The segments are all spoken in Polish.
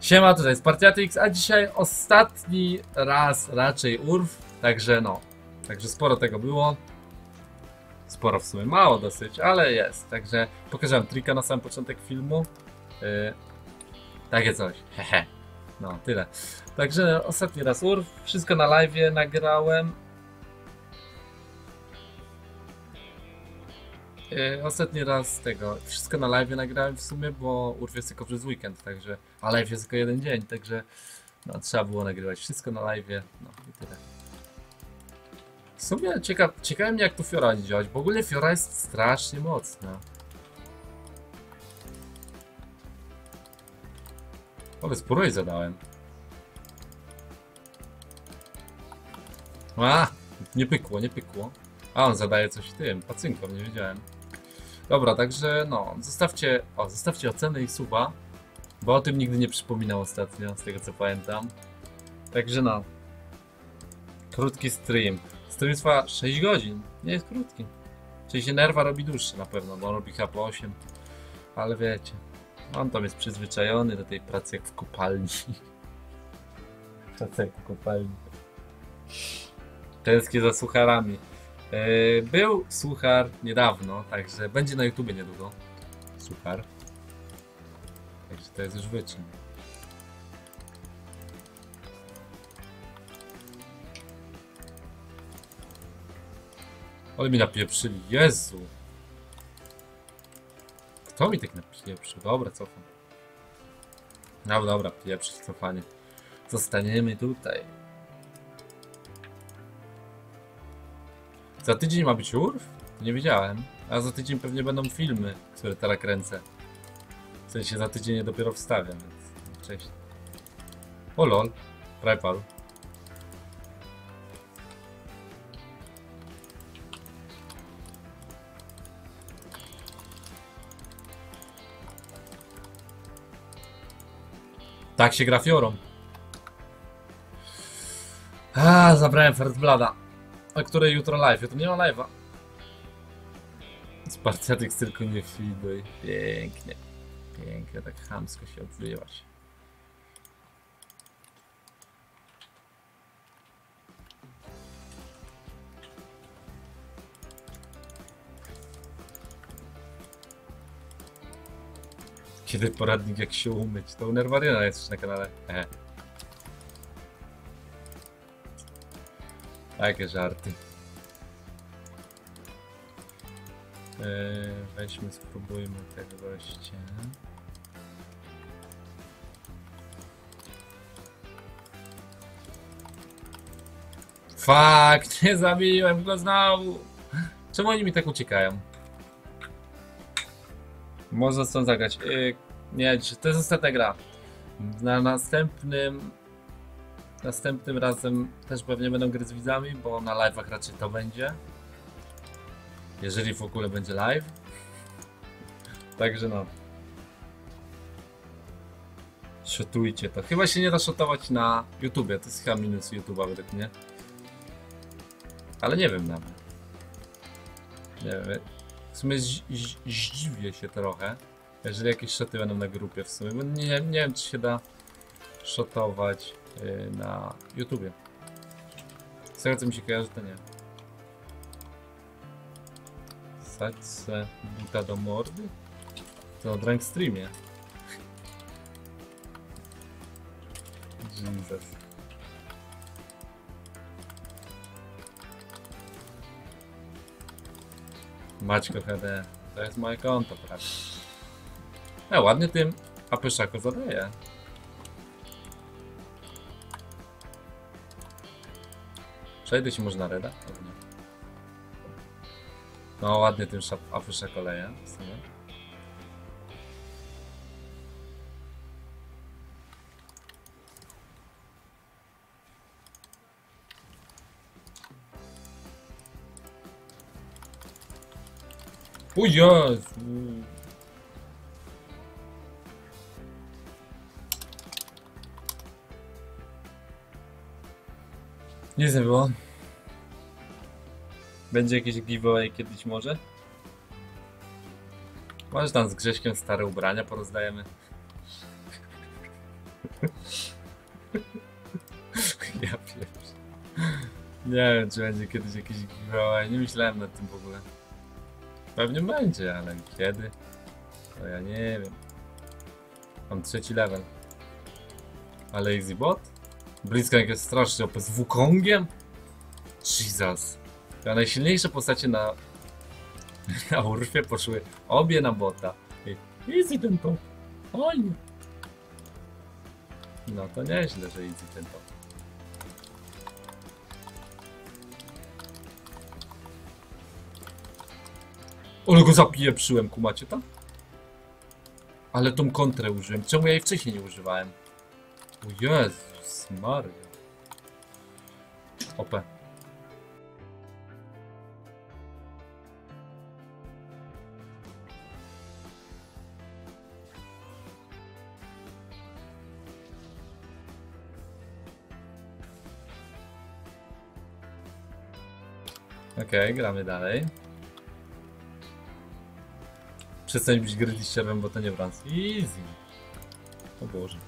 Siema, tutaj jest Spartiatix, a dzisiaj ostatni raz raczej Urf, także no, także sporo tego było. Sporo w sumie, mało dosyć, ale jest, także pokazałem trika na sam początek filmu. Takie coś, hehe, no tyle. Także ostatni raz Urf, wszystko na live'ie nagrałem. Ostatni raz tego, wszystko na live nagrałem w sumie, bo Urf jest tylko przez weekend, także, a live jest tylko jeden dzień, także no, trzeba było nagrywać wszystko na live, no i tyle. W sumie ciekawe mnie jak tu Fiora będzie działać, bo ogólnie Fiora jest strasznie mocna. Ale sporo jej zadałem. A, nie pykło, nie pykło. A on zadaje coś tym, pacynkom, nie wiedziałem. Dobra, także no, zostawcie ocenę i suba, bo o tym nigdy nie przypominał ostatnio, z tego co pamiętam. Także no, krótki stream. Stream trwa 6 godzin, nie jest krótki. Czyli się Nerwa robi dłuższy na pewno, bo on robi chyba po 8. Ale wiecie, on tam jest przyzwyczajony do tej pracy jak w kopalni. Praca jak w kopalni. Tęsknię za sucharami. Był suchar niedawno, także będzie na YouTubie niedługo. Suchar. Także to jest już wyczyn. Ale mi napieprzyli, Jezu! Kto mi tak napieprzył? Dobra, cofam. No dobra, pieprzyć cofanie. Zostaniemy tutaj. Za tydzień ma być Urf? Nie wiedziałem. A za tydzień pewnie będą filmy, które teraz kręcę. W sensie za tydzień je dopiero wstawiam, więc cześć. O lol, prawie padł. Tak się gra Fiorą. A, zabrałem First Blooda. A której jutro live? Jutro nie ma live'a. Spartiatix tylko nie feeduj. Pięknie. Pięknie, tak chamsko się odzywasz. Kiedy poradnik jak się umyć? To u Nerwaryna jest już na kanale. Takie żarty. Weźmy, spróbujmy tego gościa. Fakt, nie zabiłem go znowu. Czemu oni mi tak uciekają? Można stąd zagrać. Nie, to jest ostatnia gra. Na następnym razem też pewnie będą gry z widzami, bo na live'ach raczej to będzie. Jeżeli w ogóle będzie live. Także no. Shotujcie to. Chyba się nie da shotować na YouTubie. To jest chyba minus YouTube'a według mnie. Ale nie wiem nawet. Nie wiem. W sumie zdziwię się trochę, jeżeli jakieś shoty będą na grupie w sumie. Bo nie wiem, czy się da shotować na YouTubie. Z tego co mi się kojarzy, to nie. Wsadź se buta do mordy? To na drunk streamie. Jesus. Maćko HD. To jest moje konto, prawda? Ładnie tym Apyszako zadaje. Przejdę się może na reda? Pewnie. No ładnie tym Apyszako leje w sumie. O Jezu! Nic nie było. Będzie jakieś giveaway kiedyś może? Może tam z Grześkiem stare ubrania porozdajemy. Ja pierwszy. Nie wiem, czy będzie kiedyś jakiś giveaway. Nie myślałem nad tym w ogóle. Pewnie będzie, ale kiedy? To ja nie wiem. Mam 3. level. Ale Easy Bot? Blitzcrank jest strasznie OP z Wukongiem? Jesus. A najsilniejsze postacie na Urfie poszły obie na bota. Easy ten top. O nie. No to nieźle, że easy ten top. Ale go zapieprzyłem, kumacie tam? Ale tą kontrę użyłem. Czemu ja jej wcześniej nie używałem? O Jezus Maria. OP. Okej, gramy dalej. Przestań być greedy bo to nie brans. Easy. O Boże.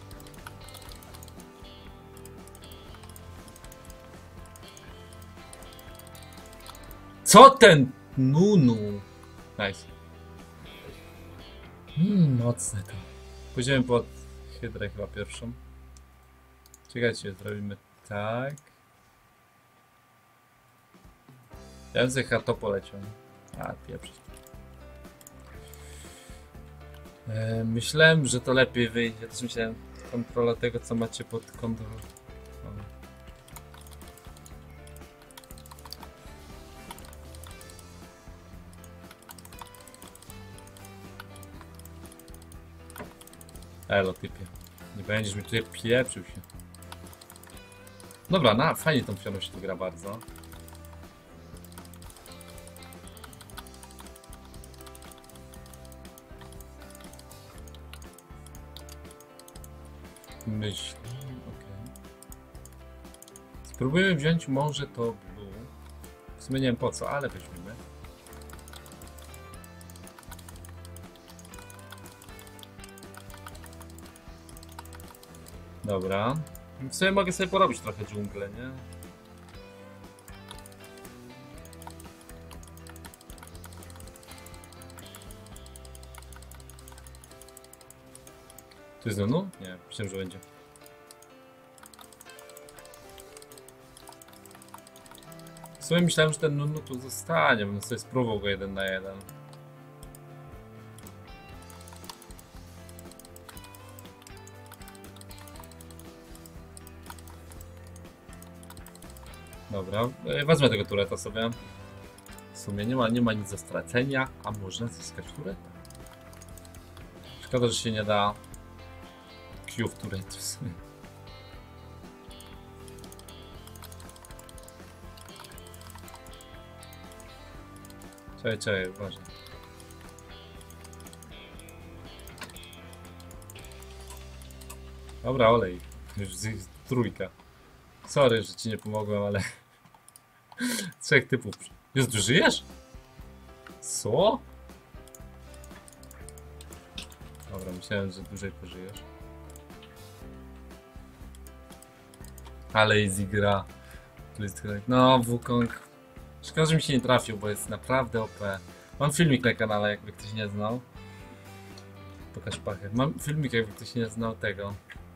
Co ten Nunu? Nice. Mocne to. Pójdziemy pod hydrę chyba pierwszą. Czekajcie, zrobimy tak. Ja bym sobie to poleciał. A, pieprz. Myślałem, że to lepiej wyjdzie. Też myślałem, kontrola tego, co macie pod kontrolą. Elo, typie. Nie będziesz mi tutaj pieprzył się. Dobra, fajnie tą pioną się tu gra bardzo. Myśl. Okay. Spróbujemy wziąć może to blue. W sumie nie wiem po co, ale weźmiemy. Dobra. W sumie mogę sobie porobić trochę dżunglę, nie? To jest Nunu? Nie, myślałem, że będzie. W sumie myślałem, że ten Nunu tu zostanie, bym sobie spróbował go 1 na 1. Dobra, wezmę tego tureta sobie. W sumie nie ma nic do stracenia, a można zyskać tureta. Szkoda, że się nie da Q w turet w sumie. Czekaj, uważaj. Dobra, olej. Już trójka. Sorry, że ci nie pomogłem, ale... 3 typów. Jest, ty żyjesz? Co? Dobra, myślałem, że dłużej pożyjesz. Ale easy gra. No, Wukong. Szkoda, że mi się nie trafił, bo jest naprawdę OP. Mam filmik na kanale, jakby ktoś nie znał. Pokaż pachę. Mam filmik, jakby ktoś nie znał tego.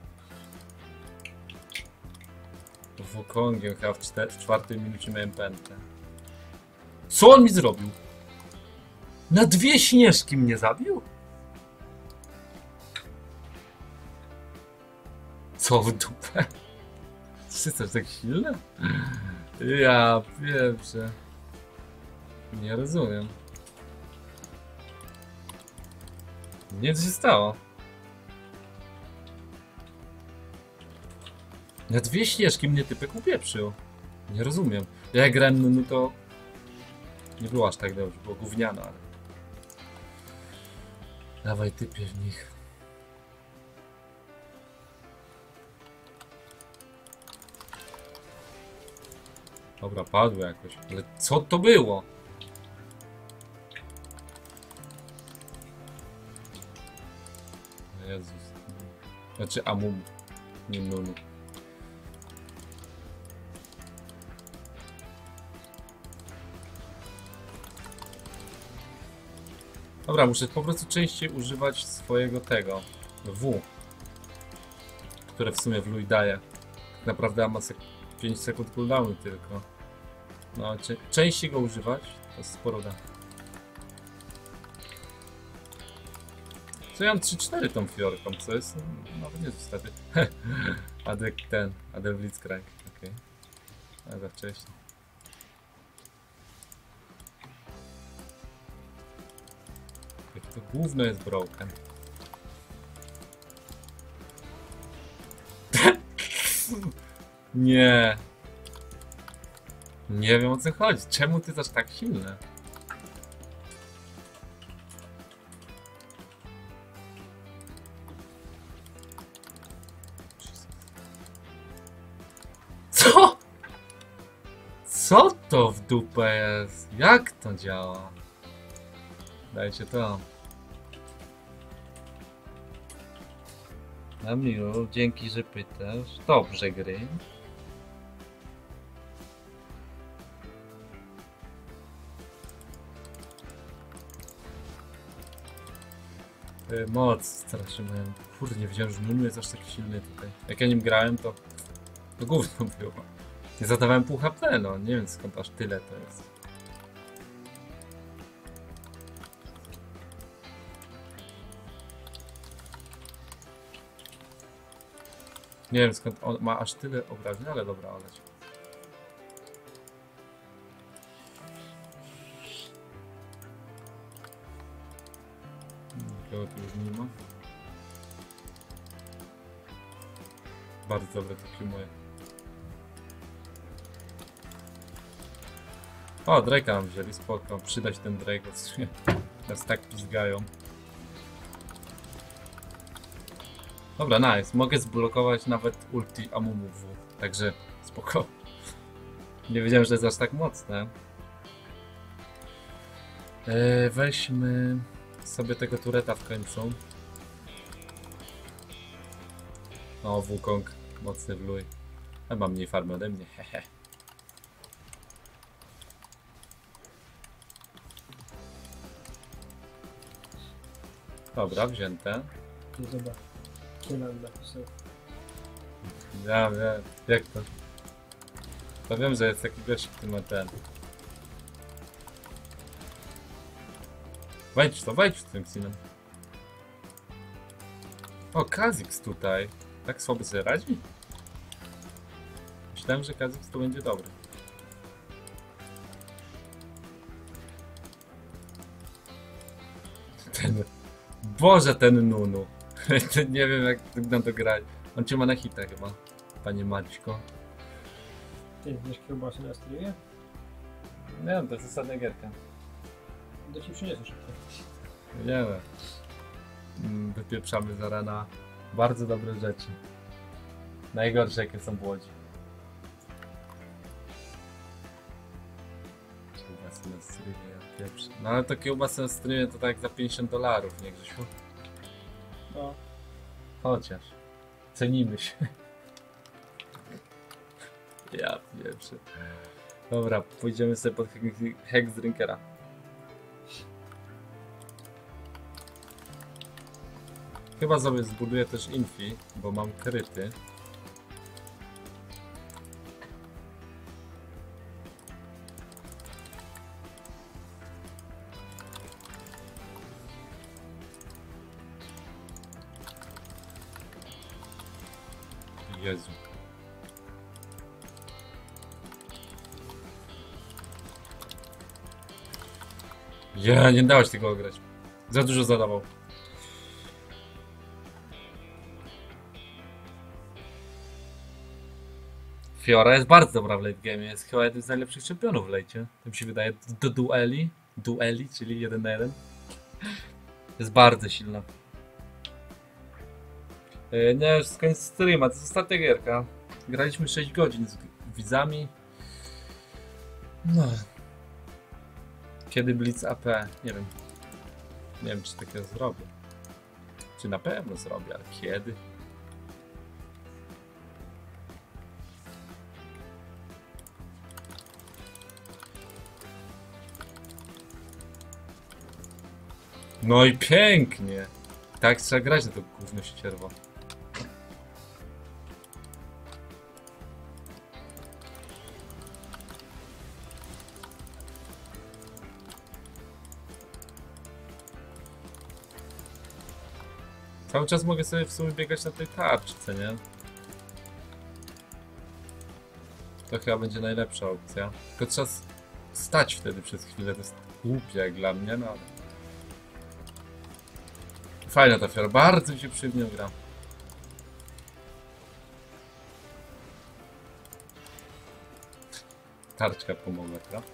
Wukongiem chyba w 4 minucie miałem pętlę. Co on mi zrobił? Na 2 śnieżki mnie zabił? Co w dupę? Czy jesteś tak silny? Ja pierwsze. Nie rozumiem. Nie, co się stało? Na 2 ścieżki mnie typek upieprzył. Nie rozumiem. Jak grałem, no to... Nie było aż tak dobrze, było gówniano, ale... Dawaj typie w nich. Dobra, padło jakoś. Ale co to było? Jezus. Znaczy Amumu. Nie Nunu. Dobra, muszę po prostu częściej używać swojego tego W, które w sumie w Lui daje. Tak naprawdę ma 5 sekund cooldownu tylko. No, częściej go używać, to sporo da. Co ja mam 3-4 tą fiorką, co jest nawet nie zostawię. Adek ten, Adel Blitzcrank, okej. Okay. A za wcześnie. Jak to gówno jest broken. Nie. Nie wiem o co chodzi. Czemu ty aż tak silny? Co? Co to w dupę jest? Jak to działa? Dajcie to. Na miło, dzięki, że pytasz. Dobrze, gry. Moc straszyłem. Kurde, nie wiedziałem, że Nunu jest aż tak silny tutaj. Jak ja nim grałem, to gówno było. Nie zadawałem pół HP, no. Nie wiem skąd aż tyle to jest. Nie wiem skąd on ma aż tyle obrażeń, ale dobra, oleć. Nikogo tu już nie ma. Bardzo dobre to Q moje. O, Drake'a nam wzięli, spoko. Przydać ten Drake, nas tak pizgają. Dobra, nice. Mogę zblokować nawet ulti Amumu W. Także spoko. Nie wiedziałem, że to jest aż tak mocne. Weźmy sobie tego tureta w końcu. O, Wukong. Mocny w Lui. A mam mniej farmy ode mnie, hehe. Dobra, wzięte. Zobacz, co nam napisał. Ja wiem, jak to? To wiem, że jest taki gość, który ma ten. Wejdź w tym Xinem. O, Kha'Zix tutaj. Tak słabo sobie radzi? Myślałem, że Kha'Zix to będzie dobry. Boże, ten Nunu. Nie wiem, jak na to grać. On cię ma na hita chyba, panie Maćko. Ty wiesz kiełbasy na streamie? Nie wiem, to jest zasadna gierka. Do ci przyniosę szybko. Nie wiem. Wypieprzamy z arena bardzo dobre rzeczy. Najgorsze jakie są w Łodzi. Kiełbasy na streamie, ja pieprzę. No ale to kiełbasy na streamie to tak za $50, nie Grzesiu? No. Chociaż. Cenimy się. Ja pieprzę. Dobra, pójdziemy sobie pod Hex Drinkera. Chyba sobie zbuduję też infi, bo mam kryty. Jezu. Ja, nie dałeś tego ograć. Za dużo zadawał. Fiora jest bardzo dobra w late game. Jest chyba jeden z najlepszych czempionów w late. To mi się wydaje. Do dueli, czyli 1 na 1. Jest bardzo silna. Nie, już z końca streama, to jest ostatnia gierka. Graliśmy 6 godzin z widzami. No. Kiedy Blitz AP? Nie wiem. Nie wiem, czy takiego zrobię. Czy na pewno zrobię, ale kiedy? No i pięknie. Tak trzeba grać na to gówno ścierwo. Cały czas mogę sobie w sumie biegać na tej tarczce, nie? To chyba będzie najlepsza opcja. Tylko trzeba stać wtedy przez chwilę, to jest głupie jak dla mnie, no ale... Fajna ta fiora, bardzo mi się przyjemnie gra. Tarczka pomogła, prawda?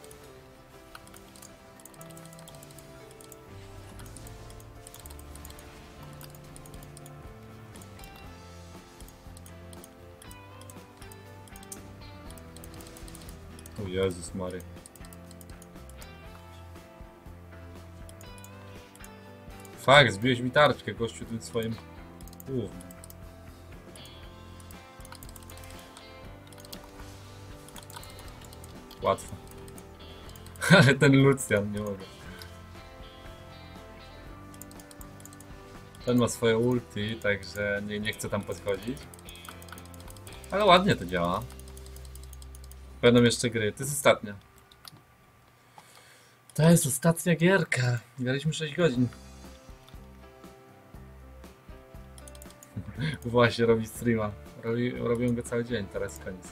O Jezus Mary. Fakt, zbiłeś mi tarczkę, gościu tym swoim głównym. Łatwo. Ale ten Lucian, nie mogę. Ten ma swoje ulti, także nie chcę tam podchodzić. Ale ładnie to działa. Będą jeszcze gry. To jest ostatnia. To jest ostatnia gierka. Graliśmy 6 godzin. Właśnie robi streama. Robią go cały dzień, teraz koniec.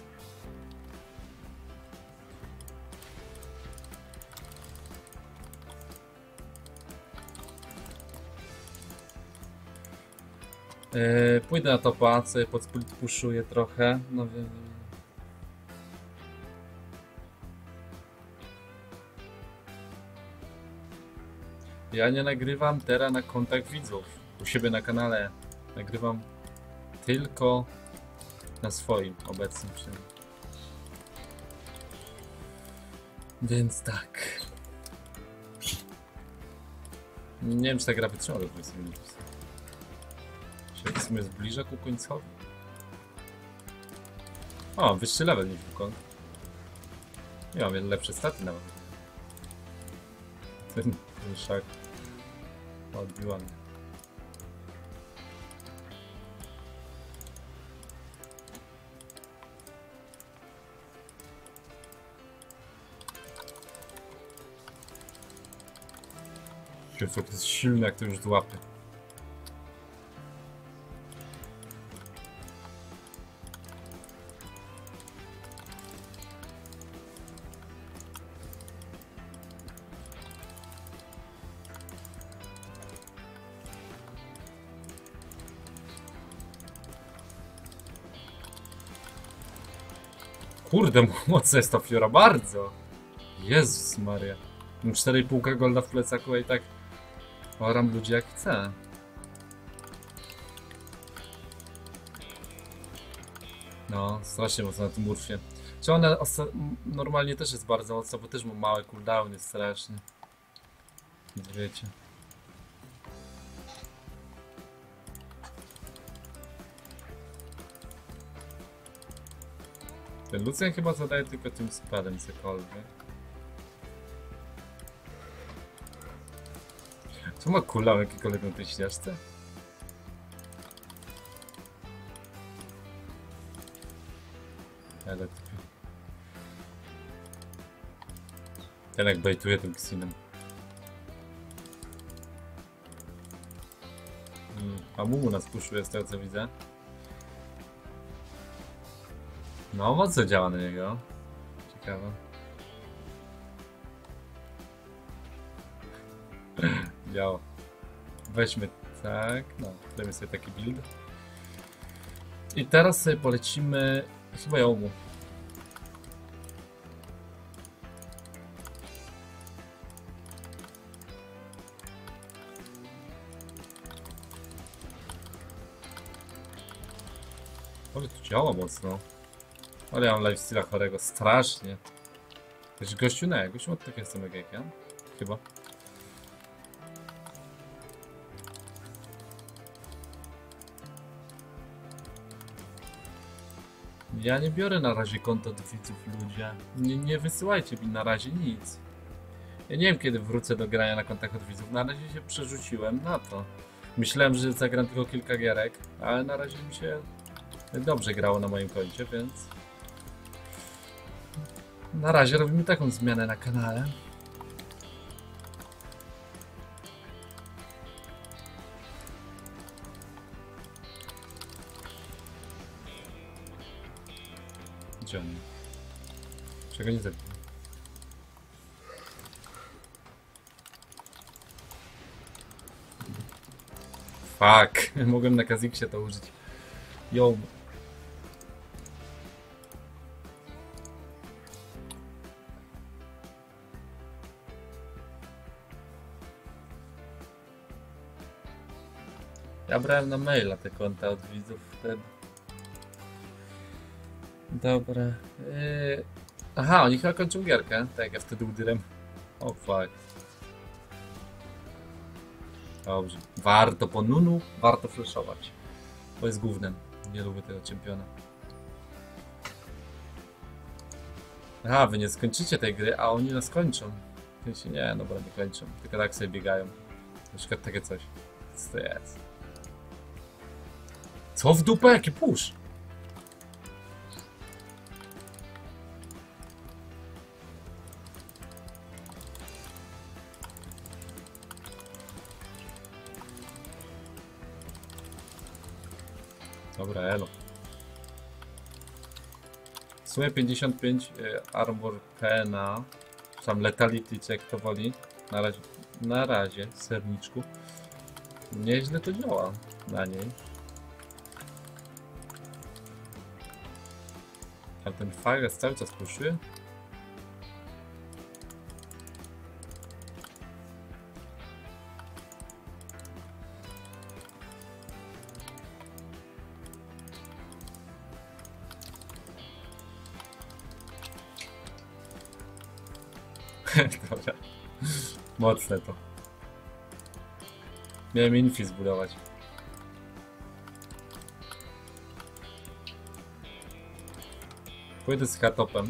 Pójdę na topa, sobie podpuszuję trochę. No wiem. Ja nie nagrywam teraz na kontakt widzów. U siebie na kanale. Nagrywam tylko na swoim obecnym przynajmniej. Więc tak. Nie wiem, czy ta gra wytrzyma do 20 minut. Się w sumie zbliża ku końcowi. O, wyższy level niż Wukong. Nie mam lepsze staty nawet. Ten szak odbiła mnie. Jezu, to jest silne, jak to już złapie. Kurde, mocna jest ta fiora, bardzo! Jezus Maria. Mam 4,5 golda w plecaku, a i tak oram ludzi jak chcę. No, strasznie mocno na tym urfie. Czy ona normalnie też jest bardzo mocna, bo też ma małe cooldowny strasznie. Wiecie. Ten Lucian chyba zadaje tylko tym spadem cokolwiek. Co ma cooldown jakikolwiek na tej ścieżce? Ale typie. Ten jak bejtuje tym Xinem. A Mumu nas puszuje z tego co widzę. No, mocno działa na niego. Ciekawe. Działa. Weźmy tak, no, dajmy sobie taki build. I teraz sobie polecimy chyba Jomu. Ale to działa mocno. Ale ja mam lifestyla chorego, strasznie. Gościu nie, gościu ma takie same jak ja. Chyba. Ja nie biorę na razie konta do widzów, ludzie. Nie wysyłajcie mi na razie nic. Ja nie wiem, kiedy wrócę do grania na kontach od widzów. Na razie się przerzuciłem na to. Myślałem, że zagram tylko kilka gierek, ale na razie mi się dobrze grało na moim koncie, więc... Na razie robimy taką zmianę na kanale. Gdzie on? Czego nie zabiję? Fuck, mogłem na Kaziksie to użyć. Yo. Ja brałem na maila te konta od widzów wtedy. Dobra. Aha, oni chyba kończą gierkę. Tak, ja wtedy udyrem. O fuck. Dobrze. Warto po Nunu, warto flashować. Bo jest głównym. Nie lubię tego czempiona. Aha, wy nie skończycie tej gry, a oni nas kończą. Nie, dobra, nie kończą. Tylko tak sobie biegają. Na przykład takie coś. Co to jest? Co w dupę? Jaki push? Dobra, elo. W sumie 55 armor PNA. Sam letality check to woli. Na razie, serniczku. Nieźle to działa na niej. A ten Fire cały czas puszuje? Dobra. Mocne to. Miałem infi zbudować. Pójdę z H-topem.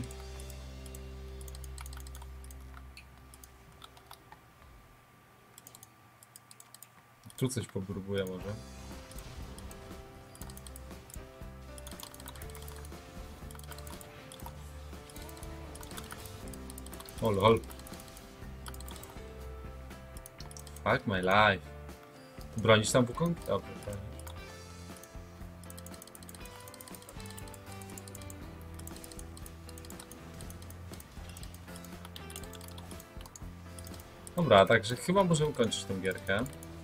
Tu coś popróbuję może. O lol. Fuck my life. Bronisz tam Wukong? Dobra, bronisz. Dobra, także chyba możemy kończyć tę gierkę.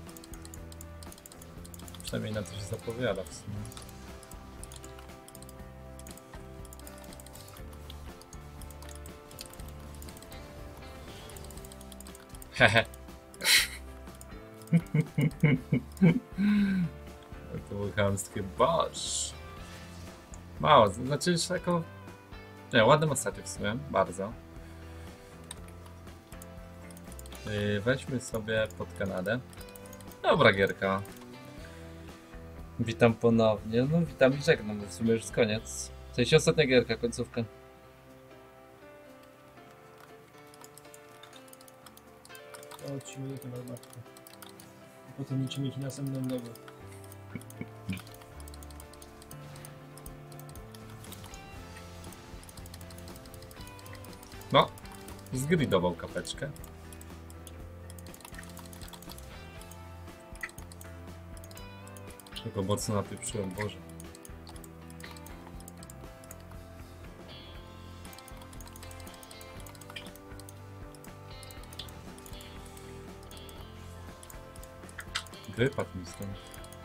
Przynajmniej na to się zapowiada w sumie. Hehe. To było chamskie boż. Mało, znaczy już jako... Nie, ładne masaty w sumie, bardzo. Weźmy sobie pod Kanadę. Dobra gierka. Witam ponownie. No witam i żegnam, bo w sumie już jest koniec. W sensie ostatnia gierka, końcówka. To 3 minuty na zabawkę. A potem liczymy ich następnego. No, zgridował kapeczkę. Tylko mocno napieprzyłem, Boże. Wypadł mi stąd.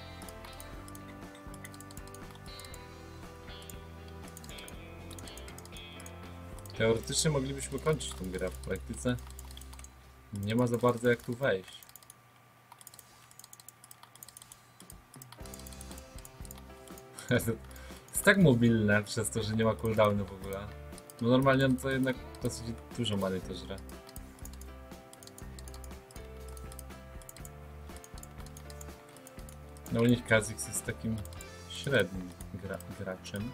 Teoretycznie moglibyśmy kończyć tę grę, w praktyce nie ma za bardzo jak tu wejść. Jest tak mobilne przez to, że nie ma cooldownu w ogóle. No normalnie to jednak dosyć dużo many to żre. No u nich Kha'Zix jest takim średnim graczem.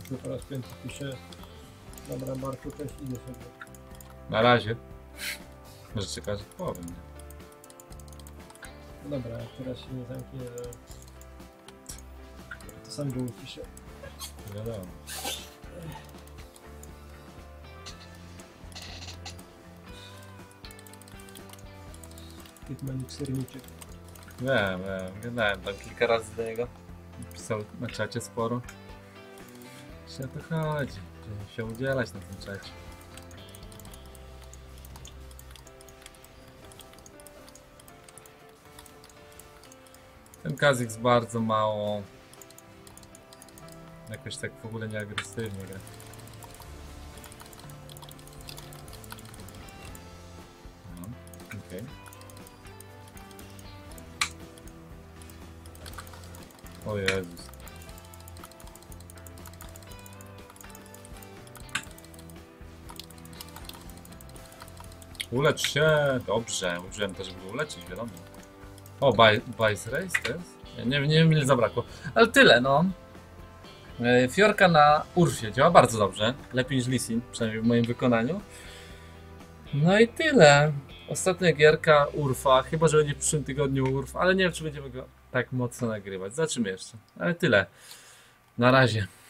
Tu po raz 5 piszę. Dobra, Barku, cześć, idę sobie. Na razie. Może czekasz powiem. No dobra, jak teraz się nie zamknie, to sam go upiszę. Wiadomo. Hitmanik serniczek. Wiem, gadałem tam kilka razy do niego. Pisał na czacie sporo. Właśnie o to chodzi, żeby się udzielać na tym czacie. Ten Kha'Zix bardzo mało. Jakoś tak w ogóle nie agresywnie gra. No, okej. O Jezus. Ulecz się! Dobrze, użyłem też, żeby uleczyć, wiadomo. O, Vice Race to jest? Nie wiem ile zabrakło. Ale tyle, no. Fiorka na Urfie działa bardzo dobrze. Lepiej niż Lee Sin, przynajmniej w moim wykonaniu. No i tyle. Ostatnia gierka Urfa, chyba że będzie w przyszłym tygodniu Urf, ale nie wiem czy będziemy go tak mocno nagrywać. Zobaczymy jeszcze. Ale tyle. Na razie.